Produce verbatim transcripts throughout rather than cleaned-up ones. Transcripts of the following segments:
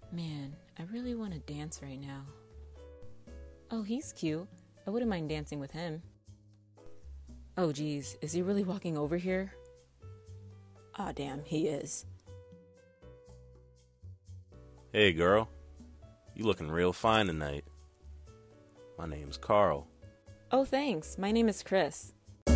Man, I really want to dance right now. Oh, he's cute. I wouldn't mind dancing with him. Oh, geez, is he really walking over here? Aw, damn, he is. Hey, girl. You looking real fine tonight. My name's Carl. Oh, thanks. My name is Chris.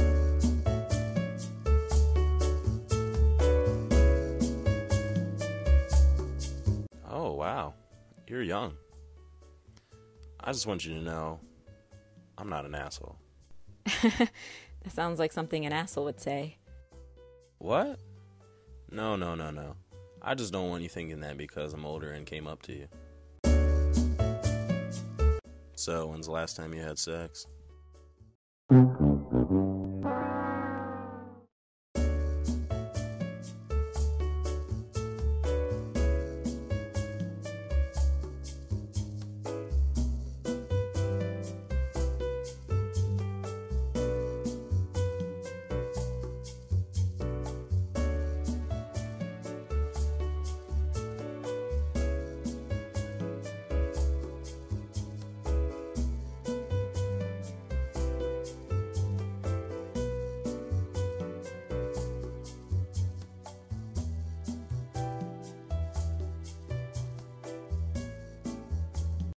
Oh, wow. You're young. I just want you to know, I'm not an asshole. That sounds like something an asshole would say. What? No, no, no, no. I just don't want you thinking that because I'm older and came up to you. So, when's the last time you had sex?